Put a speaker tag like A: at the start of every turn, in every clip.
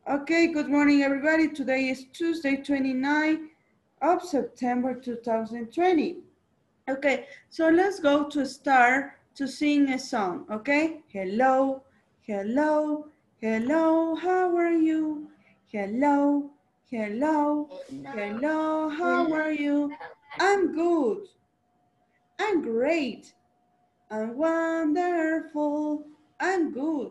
A: Okay, good morning, everybody. Today is Tuesday, 29th of September, 2020. Okay, so let's go to start to sing a song, okay? Hello, hello, hello, how are you? Hello, hello, hello, how are you? I'm good, I'm great, I'm wonderful, I'm good,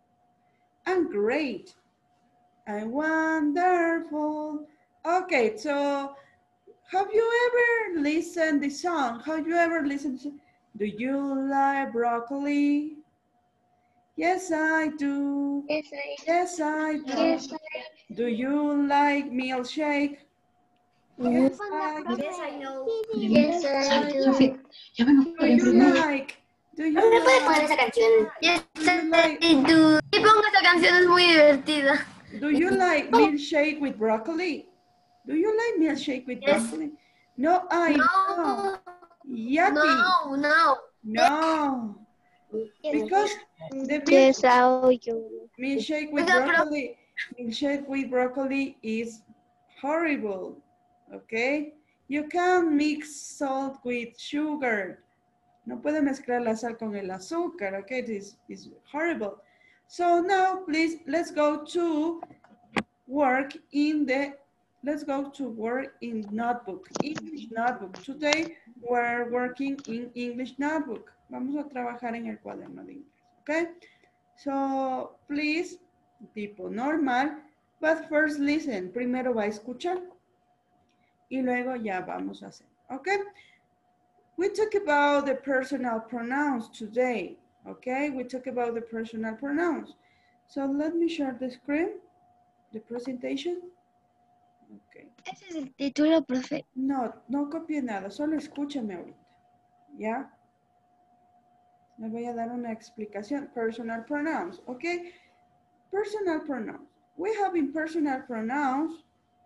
A: I'm great. And wonderful. Okay, so have you ever listened the song? Have you ever listened to, do you like broccoli? Yes, I do.
B: Yes, I
A: Yes, I do.
B: Yes,
A: Do you like milkshake? Yes, I do.
B: yes, I know.
A: Yes,
B: Yes, I
A: I
B: do.
A: do. Do you like, do
B: ¿No
A: you
B: me puedes poner
A: like,
B: esa canción? Yes,
A: do you like,
B: I do. Y pongo esa canción, es muy divertida.
A: do you like milkshake with broccoli? Do you like milkshake with
B: Yes.
A: broccoli? No, I don't.
B: No,
A: Yucky.
B: no, no.
A: No, because the
C: Yes, how you.
B: Oiga, pero
A: milkshake with broccoli is horrible. Okay, you can't mix salt with sugar. No puede mezclar la sal con el azúcar. Okay, this is horrible. So now, please, let's go to work in the. Let's go to work in notebook, English notebook. Today we're working in English notebook. Vamos a trabajar en el cuaderno de inglés, okay? So, please, tipo normal, but first listen. Primero va a escuchar y luego ya vamos a hacer, okay? We talk about the personal pronouns today, okay? We talk about the personal pronouns. So let me share the screen, the presentation. Okay.
C: Ese es el título, profe.
A: No, no copie nada, solo escúchame ahorita, ¿ya? Le voy a dar una explicación. Personal pronouns, okay? Personal pronouns. We have in personal pronouns,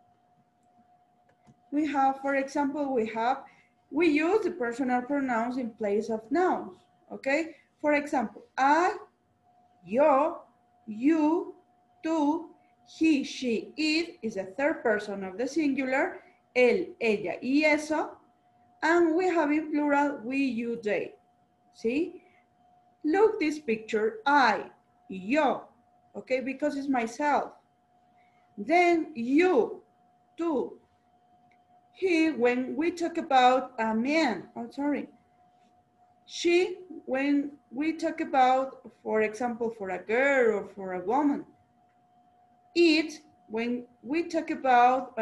A: we have, for example, we use the personal pronouns in place of nouns, okay? For example, I, yo, you, tú, he, she, it is the third person of the singular, él, ella y eso, and we have in plural, we, you, they. See? Look this picture, I, yo, okay, because it's myself. Then you, tú, he, when we talk about a man, she, when we talk about, for example, for a girl or for a woman. It, when we talk about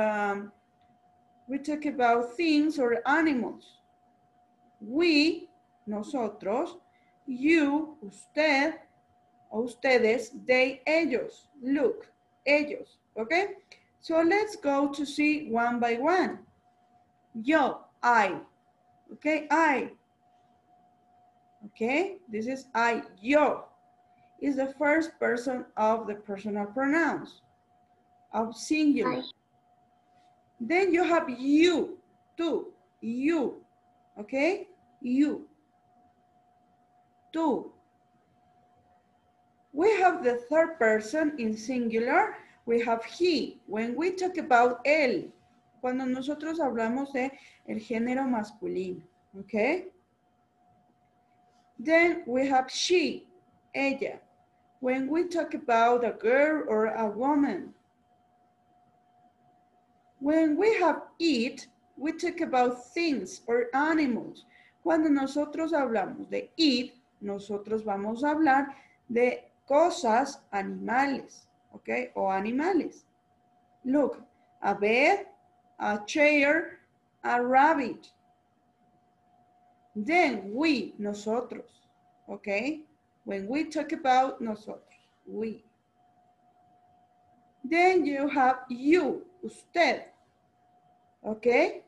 A: things or animals. We, nosotros, you, usted, ustedes, they, ellos. Look, ellos, okay? So let's go to see one by one. Yo, I, okay, I. Okay, this is I, yo. Is the first person of the personal pronouns, of singular. Then you have you, tú, you, okay? You, tú. We have the third person in singular. We have he. When we talk about él, cuando nosotros hablamos de el género masculino, okay? Then we have she, ella. When we talk about a girl or a woman. When we have it, we talk about things or animals. Cuando nosotros hablamos de it, nosotros vamos a hablar de cosas, animales, ¿ok? O animales. Look, a bed, a chair, a rabbit. Then we, nosotros, ¿ok? When we talk about nosotros, we. Then you have you, usted, ¿ok?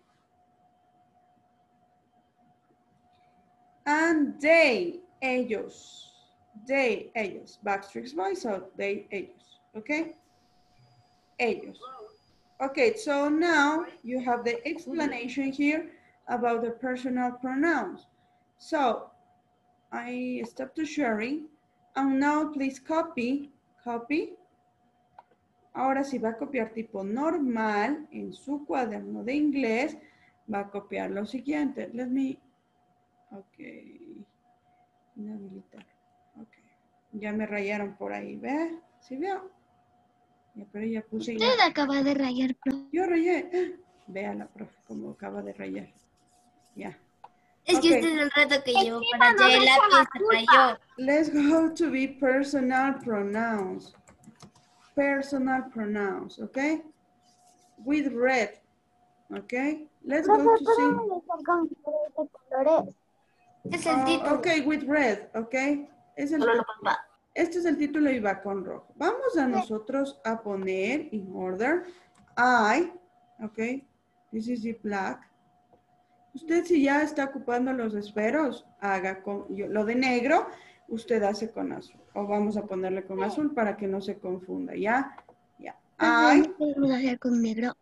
A: And they, ellos. They, ellos. Backstreet Boys, so they, ellos. Okay? Ellos. Okay, so now you have the explanation here about the personal pronouns. So I stop to sharing. And now please copy Ahora, si va a copiar tipo normal en su cuaderno de inglés, va a copiar lo siguiente. Let me, ok, inhabilitar. Ok, ya me rayaron por ahí, ¿ve? ¿Sí veo? Ya, pero ya puse
C: Usted acaba de rayar, profe.
A: Yo rayé. Vea la profe como acaba de rayar. Ya.
B: Es que este es el reto que llevo para allá. El lápiz se rayó.
A: Let's go to be personal pronouns. Personal pronouns, okay? With red, okay? Let's go to see.
C: con colores.
B: Es el título.
A: Okay, with red, okay? Este es el título y va con rojo. Vamos a nosotros a poner in order. I, okay? This is the black. Usted si ya está ocupando los esferos, haga con lo de negro, usted hace con azul. O vamos a ponerle con azul para que no se confunda, ¿ya? Ya. I.
C: Podemos hacer con negro.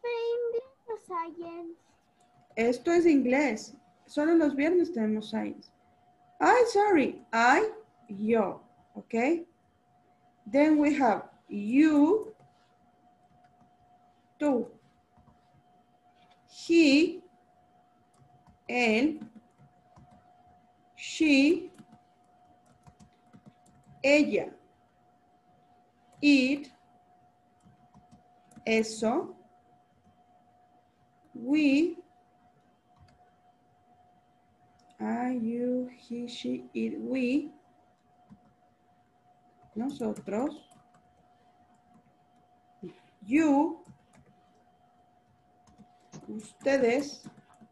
A: Esto es inglés. Solo los viernes tenemos science. Sorry. Yo. Okay? Then we have you, tú, he, él, she, ella, it, eso, we, I, you, he, she, it, we, nosotros, you, ustedes,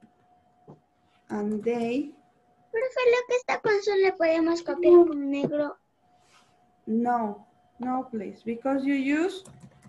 A: and they.
C: Profe, lo que está con azul le podemos copiar con negro.
A: No, please, because you use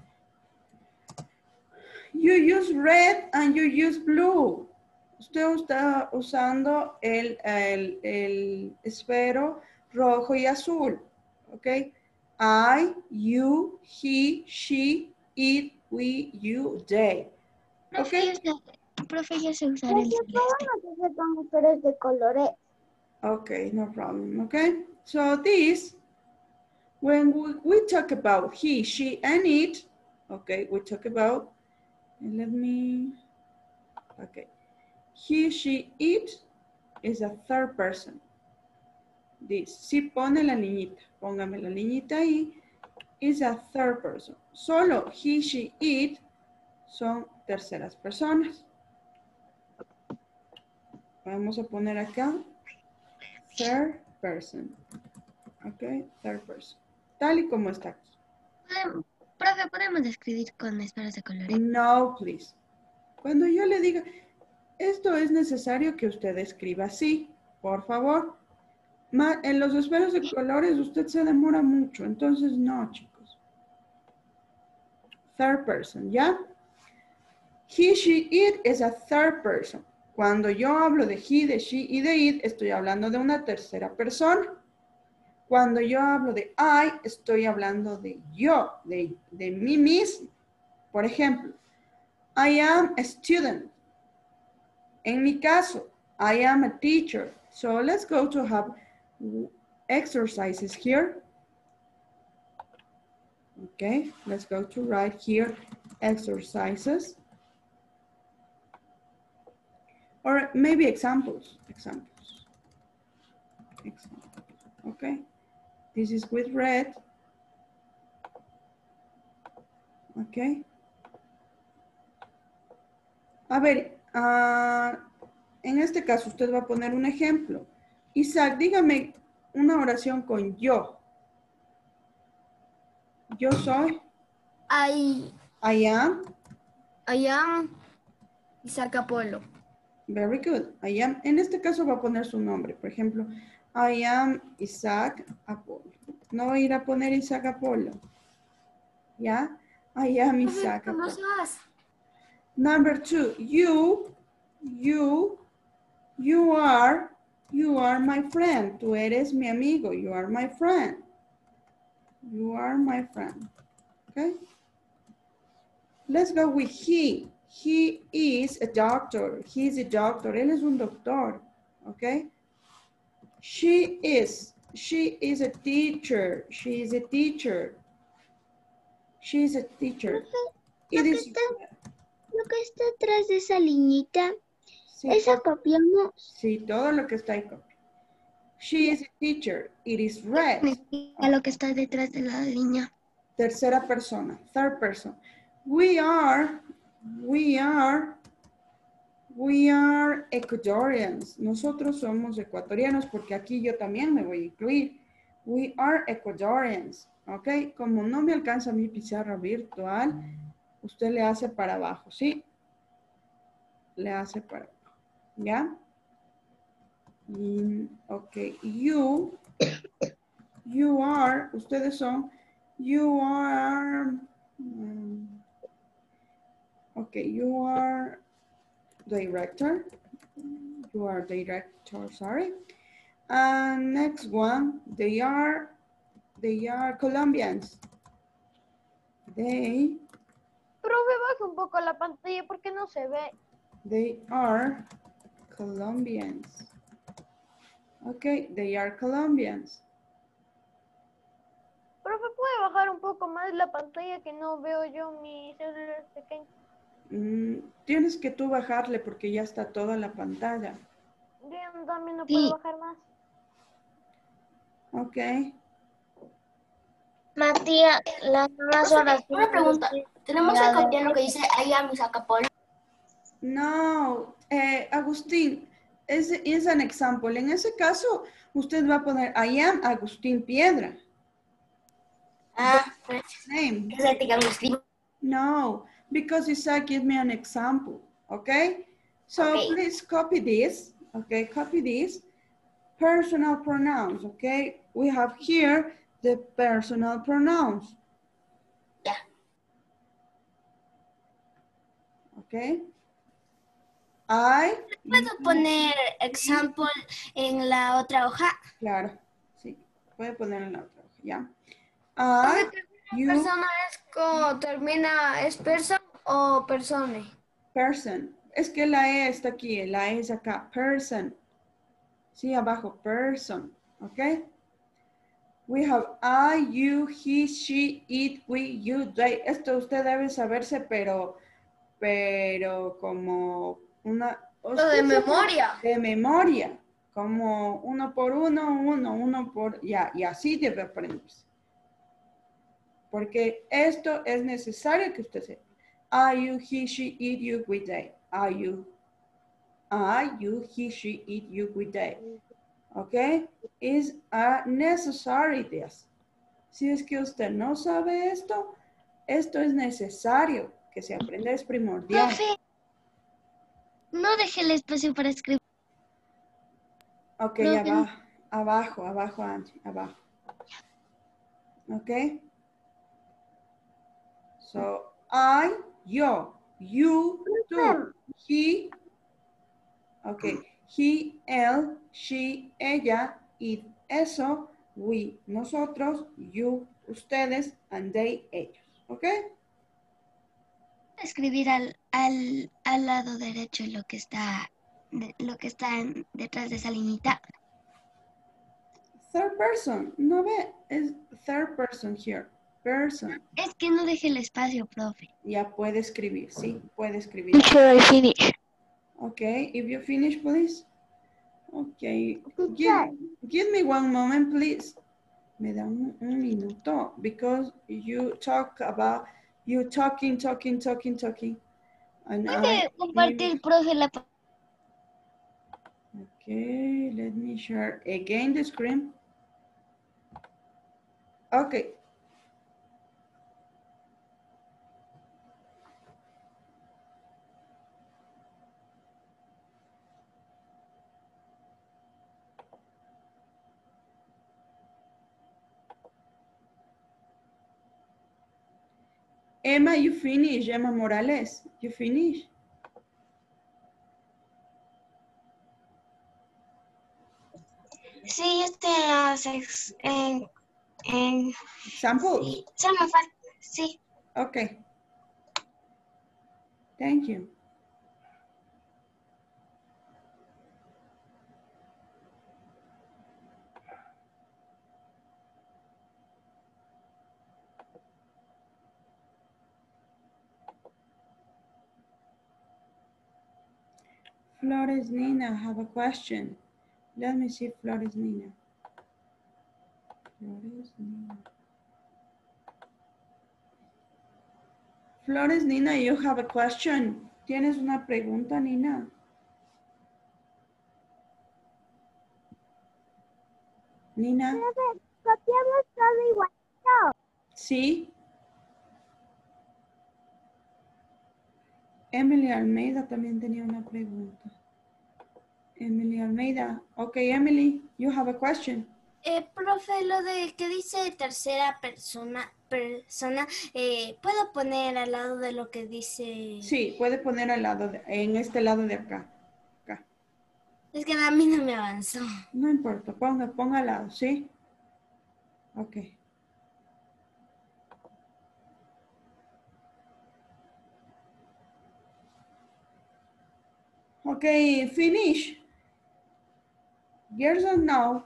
A: red and you use blue. Usted está usando el esfero rojo y azul, ¿ok? I, you, he, she, it, we, you, they. ¿Ok?
C: Profe, ya sé usar el celeste. Con esferos de colores.
A: Okay, no problem, okay? So this, when we talk about he, she, and it, okay, we talk about, okay. He, she, it is a third person. This, si pone la niñita, póngame la niñita ahí, is a third person. Solo he, she, it son terceras personas. Vamos a poner acá, third person. Ok, third person. Tal y como está aquí.
C: Profe, ¿podemos escribir con esferos de colores?
A: No, please. Cuando yo le diga, esto es necesario que usted escriba así, por favor. En los esferos de colores usted se demora mucho, entonces no, chicos. Third person, ¿ya? He, she, it es a third person. Cuando yo hablo de he, de she y de it, estoy hablando de una tercera persona. Cuando yo hablo de I, estoy hablando de yo, de mí mismo. Por ejemplo, I am a student. En mi caso, I am a teacher. So let's go to have exercises here. Okay, let's go to write here exercises. Or maybe examples. Okay, this is with red. Okay. A ver, en este caso usted va a poner un ejemplo. Isaac, dígame una oración con yo. Yo soy. I am.
B: Isaac Apolo.
A: Very good. I am. En este caso va a poner su nombre. Por ejemplo, I am Isaac Apolo. No va a ir a poner Isaac Apolo. ¿Ya? I am Isaac Apolo. Number 2, you are my friend. Tú eres mi amigo. You are my friend. You are my friend. Okay? Let's go with he. He is a doctor. He is a doctor. Él es un doctor. Okay? She is a teacher. She is a teacher. She is a teacher.
C: Lo
A: It
C: que
A: is
C: está atrás de esa liñita,
A: sí,
C: esa copiamos.
A: sí, todo lo que está ahí copia. She is a teacher. It is red.
C: A lo que está detrás de la línea.
A: Tercera persona, third person. We are Ecuadorians. Nosotros somos ecuatorianos porque aquí yo también me voy a incluir. We are Ecuadorians. ¿Ok? Como no me alcanza mi pizarra virtual, usted le hace para abajo, ¿sí? Le hace para abajo. ¿Ya? Ok. You are, ustedes son, you are, okay, you are director. You are director, sorry. And next one, they are Colombians. They
D: Profe, baja un poco la pantalla porque no se ve.
A: are Colombians. Okay, they are Colombians.
D: Profe, ¿puede bajar un poco más la pantalla que no veo yo mi celular pequeño?
A: Tienes que tú bajarle porque ya está toda la pantalla.
D: Yo también no puedo bajar más.
A: Ok.
C: Matías, las más horas.
B: Una pregunta. ¿Tenemos que copiar lo que dice I am Isacapol?
A: No, Agustín, es an example. En ese caso, usted va a poner I am Agustín Piedra.
B: Ah, pues.
A: Name.
B: Agustín.
A: No, because Isaac give me an example, okay? So
B: Okay.
A: please copy this, okay? Copy this. Personal pronouns, okay? We have here the personal pronouns.
B: Yeah.
A: Okay? I.
B: ¿Puedo poner example en la otra hoja?
A: Claro, sí. Puede poner en la otra hoja, ¿ya? I, you.
D: ¿Persona es person o persone?
A: Person. Es que la E está aquí, la E es acá. Person. Sí, abajo. Person. ¿Ok? We have I, you, he, she, it, we, you, they. Esto usted debe saberse, pero como una...
D: De memoria.
A: De memoria. Como uno por uno por... Ya, y así debe aprenderse. Porque esto es necesario que usted sepa. I, you, he, she, it, you, we, they. I, you, he, she, it, you, we, they. ¿Ok? Is a necessary this. Si es que usted no sabe esto, esto es necesario que se aprenda, es primordial.
C: Profe, no deje el espacio para escribir.
A: Ok,
C: Profe.
A: abajo, Angie, abajo. Ok. So, I, yo, you, tú, he, ok, he, él, she, ella, it, eso, we, nosotros, you, ustedes, and they, ellos. ¿Ok?
C: Escribir al lado derecho lo que está detrás de esa liñita.
A: Third person, no ve, es third person here, person.
C: Es que no deje el espacio, profe.
A: Ya puede escribir, sí, puede escribir.
C: Sure, I finish.
A: Okay, if you finish, please. Okay, give me one moment, please. Me da un minuto, because you talk about, you talking. And
C: ¿Puede compartir, profe, la
A: okay, let me share again the screen. Okay. Emma, you finish. Emma Morales, you finish.
C: Sí, en
A: Example?
C: sí, solo me falta, sí.
A: Okay. Thank you. Flores Nina have a question. Let me see Flores Nina. Flores Nina. Flores Nina, you have a question. ¿Tienes una pregunta, Nina? Nina.
C: Copiamos todo igualito.
A: Sí. Emily Almeida también tenía una pregunta. Emily Almeida. Okay, Emily, you have a question.
B: Profe, lo de que dice tercera persona, ¿puedo poner al lado de lo que dice?
A: Sí, puede poner al lado, en este lado de acá. Acá.
B: Es que a mí no me avanzó.
A: No importa, ponga al lado, ¿sí? Ok. Ok, finish. Yes or no?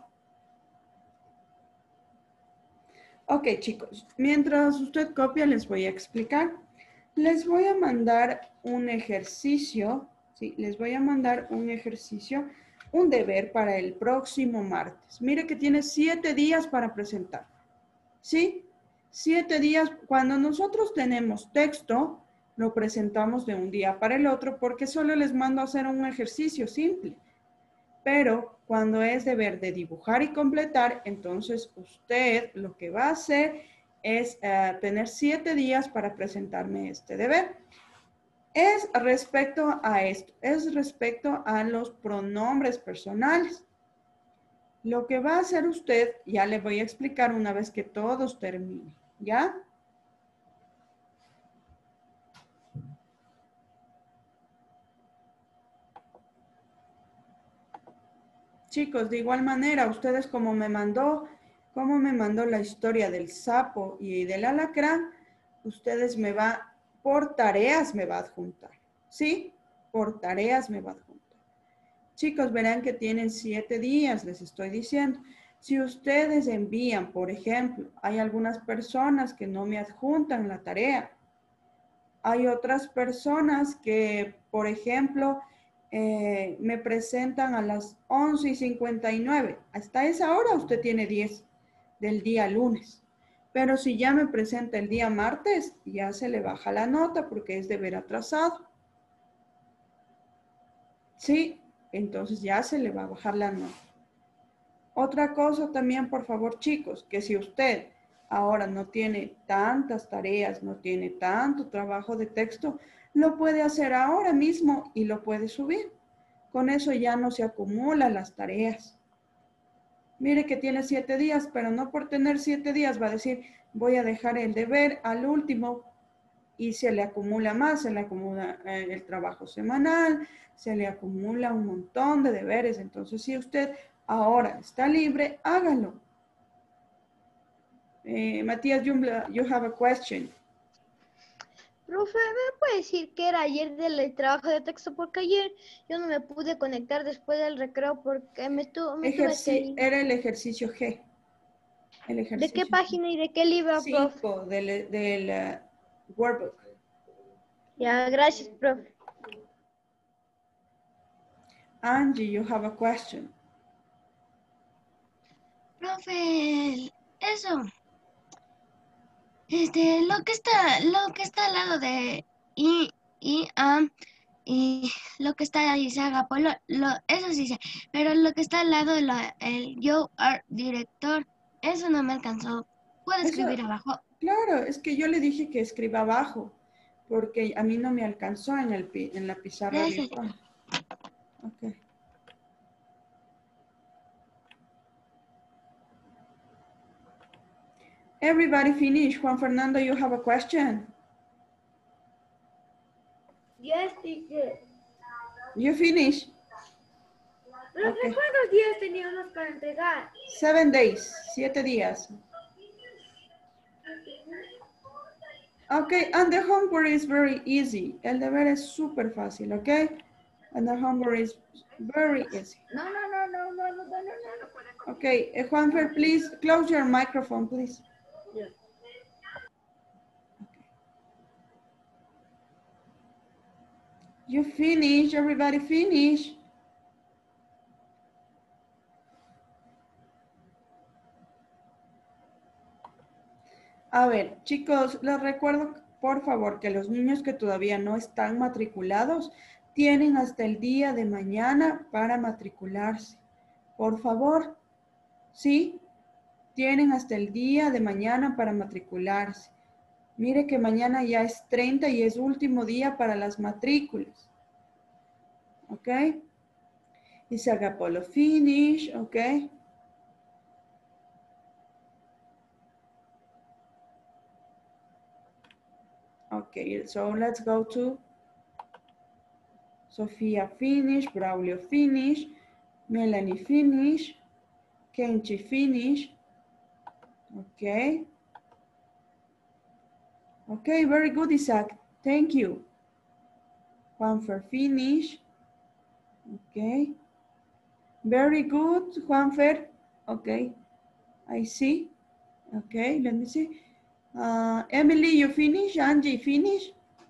A: Ok, chicos, mientras usted copia, les voy a explicar. Les voy a mandar un ejercicio, sí, les voy a mandar un ejercicio, un deber para el próximo martes. Mire que tiene 7 días para presentar, ¿sí? 7 días. Cuando nosotros tenemos texto, lo presentamos de un día para el otro porque solo les mando a hacer un ejercicio simple. Pero cuando es deber de dibujar y completar, entonces usted lo que va a hacer es tener 7 días para presentarme este deber. Es respecto a esto, es respecto a los pronombres personales. Lo que va a hacer usted, ya le voy a explicar una vez que todos terminen, ¿ya? Chicos, de igual manera, ustedes como me mandó la historia del sapo y del alacrán, ustedes por tareas me va a adjuntar, ¿sí? Por tareas me va a adjuntar. Chicos, verán que tienen 7 días, les estoy diciendo. Si ustedes envían, por ejemplo, hay algunas personas que no me adjuntan la tarea. Hay otras personas que, por ejemplo, me presentan a las 11:59. Hasta esa hora usted tiene 10 del día lunes. Pero si ya me presenta el día martes, ya se le baja la nota porque es deber atrasado. Sí, entonces ya se le va a bajar la nota. Otra cosa también, por favor, chicos, que si usted ahora no tiene tantas tareas, no tiene tanto trabajo de texto, lo puede hacer ahora mismo y lo puede subir. Con eso ya no se acumulan las tareas. Mire que tiene 7 días, pero no por tener 7 días va a decir, voy a dejar el deber al último y se le acumula más, se le acumula el trabajo semanal, se le acumula un montón de deberes. Entonces, si usted ahora está libre, hágalo. Matías Jumbla, you have a question.
D: Profe, ¿me puede decir qué era ayer del trabajo de texto? Porque ayer yo no me pude conectar después del recreo porque me tuve que ir.
A: Era el ejercicio G. El ejercicio
D: ¿De qué página y de qué libro, profe?
A: 5 del workbook.
D: Ya, gracias, profe.
A: Angie, you have a question.
E: Profe, eso. Lo que está al lado de y lo que está ahí se haga eso sí sé, pero lo que está al lado de el you are director, eso no me alcanzó. ¿Puedo escribir abajo?
A: Claro, es que yo le dije que escriba abajo, porque a mí no me alcanzó en la pizarra virtual. Okay. Everybody finish. Juan Fernando, you have a question?
F: Yes, teacher.
A: You finish?
F: Okay. ¿Cuántos días teníamos para entregar?
A: 7 days, 7 días. Okay, and the homework is very easy. El deber es súper fácil, okay? And the homework is very easy.
F: No.
A: Okay, Juanfer, please close your microphone, please.
F: Yeah.
A: You finish, everybody finish. A ver, chicos, les recuerdo, por favor, que los niños que todavía no están matriculados tienen hasta el día de mañana para matricularse. Por favor, ¿sí? Tienen hasta el día de mañana para matricularse. Mire que mañana ya es 30 y es último día para las matrículas. ¿Ok? Dice Agapolo, finish, ¿ok? Okay, so let's go to Sofia finish, Braulio finish, Melanie finish, Kenchi finish. Okay. Okay, very good, Isaac. Thank you. Juanfer finish. Okay. Very good, Juanfer. Okay. I see. Okay, let me see. Emily, you finish? Angie, finish?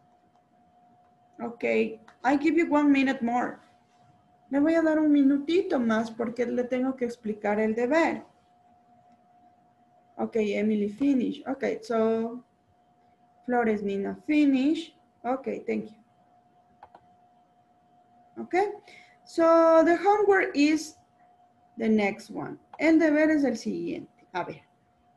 A: Okay, I give you 1 minute more. Le voy a dar un minutito más porque le tengo que explicar el deber. Okay, Emily, finish. Okay, so Flores Nina, finish. Okay, thank you. Okay, so the homework is the next one. El deber es el siguiente. A ver,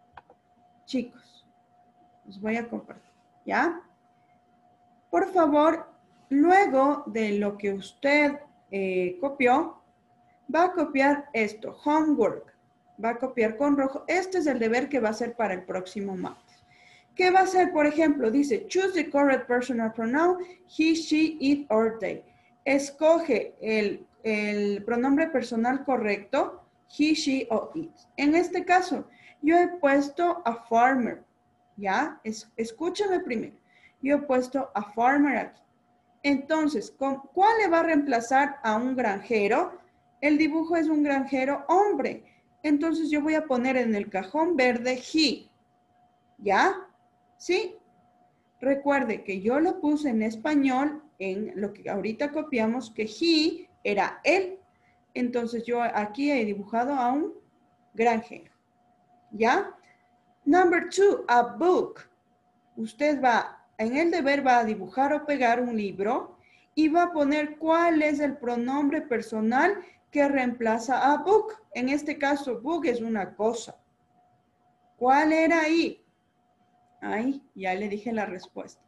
A: chicos, los voy a compartir, ¿ya? Por favor, luego de lo que usted copió, va a copiar esto, homework. Va a copiar con rojo. Este es el deber que va a hacer para el próximo martes. ¿Qué va a hacer? Por ejemplo, dice, choose the correct personal pronoun, he, she, it, or they. Escoge el pronombre personal correcto, he, she, o it. En este caso, yo he puesto a farmer, ¿ya? Escúchame primero. Yo he puesto a farmer aquí. Entonces, ¿cuál le va a reemplazar a un granjero? El dibujo es un granjero hombre. Entonces yo voy a poner en el cajón verde he. ¿Ya? ¿Sí? Recuerde que yo lo puse en español en lo que ahorita copiamos, que he era él. Entonces yo aquí he dibujado a un granjero. ¿Ya? Number 2, a book. Usted va, en el deber va a dibujar o pegar un libro y va a poner cuál es el pronombre personal que reemplaza a book. En este caso, book es una cosa. ¿Cuál era ahí? Ahí, ya le dije la respuesta.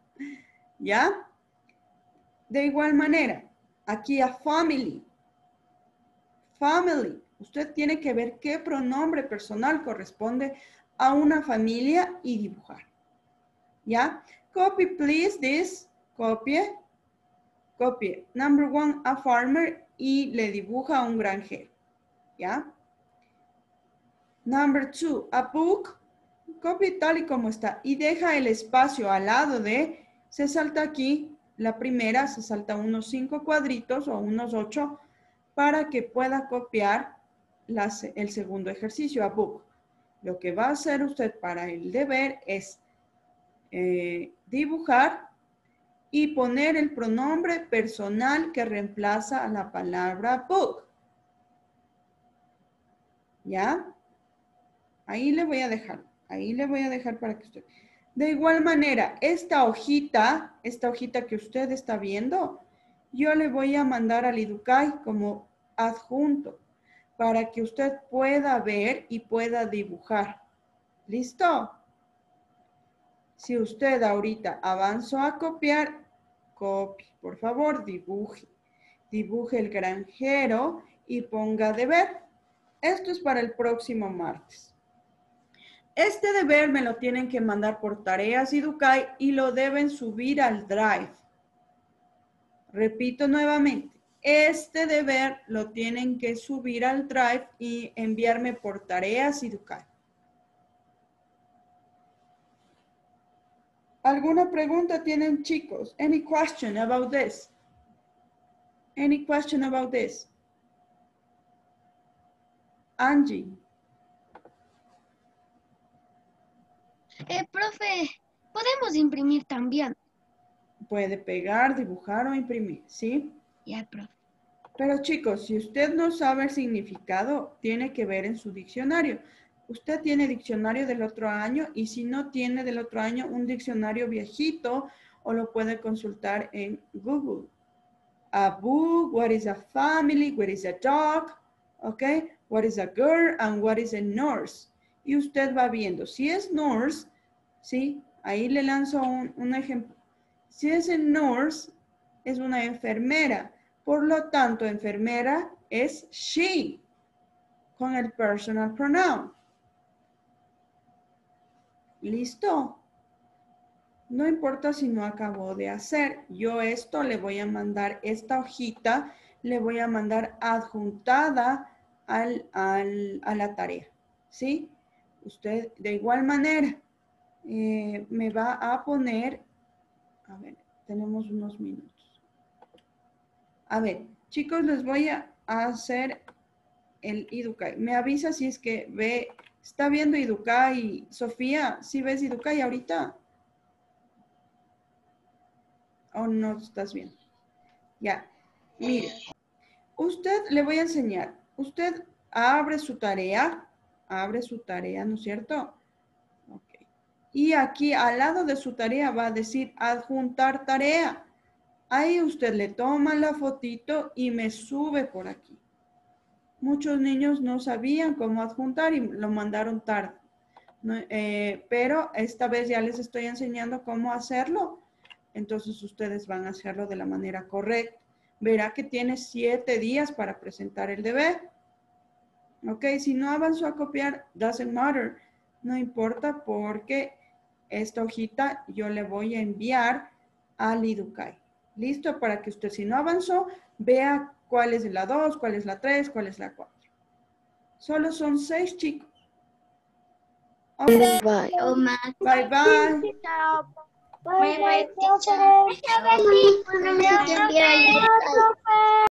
A: ¿Ya? De igual manera, aquí a family. Family. Usted tiene que ver qué pronombre personal corresponde a una familia y dibujar. ¿Ya? Copy, please, this. Copie. Copie. Number 1, a farmer. Y le dibuja a un granjero. ¿Ya? Number 2, a book. Copie tal y como está. Y deja el espacio al lado de, se salta aquí, la primera, se salta unos 5 cuadritos o unos 8 para que pueda copiar el segundo ejercicio, a book. Lo que va a hacer usted para el deber es dibujar y poner el pronombre personal que reemplaza a la palabra book. ¿Ya? Ahí le voy a dejar. Ahí le voy a dejar para que usted... De igual manera, esta hojita que usted está viendo, yo le voy a mandar al Idukai como adjunto para que usted pueda ver y pueda dibujar. ¿Listo? Si usted ahorita avanzó a copiar, copie. Por favor, dibuje. Dibuje el granjero y ponga deber. Esto es para el próximo martes. Este deber me lo tienen que mandar por tareas Idukai y lo deben subir al Drive. Repito nuevamente, este deber lo tienen que subir al Drive y enviarme por tareas Idukai. ¿Alguna pregunta tienen, chicos? Any question about this? Any question about this? Angie.
E: Profe, podemos imprimir también.
A: Puede pegar, dibujar o imprimir, ¿sí?
E: Ya, profe.
A: Pero chicos, si usted no sabe el significado, tiene que ver en su diccionario. Usted tiene diccionario del otro año y si no tiene del otro año un diccionario viejito o lo puede consultar en Google. A book, what is a family, what is a dog, okay? What is a girl and what is a nurse. Y usted va viendo, si es nurse, ¿sí? Ahí le lanzo un ejemplo. Si es en nurse, es una enfermera. Por lo tanto, enfermera es she, con el personal pronoun. ¿Listo? No importa si no acabó de hacer. Yo esto le voy a mandar, esta hojita, le voy a mandar adjuntada a la tarea. ¿Sí? Usted de igual manera me va a poner, a ver, tenemos unos minutos. A ver, chicos, les voy a hacer el Idukai. Me avisa si es que está viendo Idukai. Sofía, ¿sí ves Idukai ahorita? ¿O no estás viendo? Ya, mire. Usted, le voy a enseñar. Usted abre su tarea, ¿no es cierto? Ok. Y aquí al lado de su tarea va a decir adjuntar tarea. Ahí usted le toma la fotito y me sube por aquí. Muchos niños no sabían cómo adjuntar y lo mandaron tarde. No, pero esta vez ya les estoy enseñando cómo hacerlo. Entonces ustedes van a hacerlo de la manera correcta. Verá que tiene 7 días para presentar el deber. Ok, si no avanzó a copiar, doesn't matter. No importa porque esta hojita yo le voy a enviar al Idukai. ¿Listo? Para que usted, si no avanzó, vea cuál es la 2, cuál es la 3, cuál es la 4. Solo son 6, chicos. Okay.
C: Bye.
A: Bye, bye.
C: Bye, bye, teacher.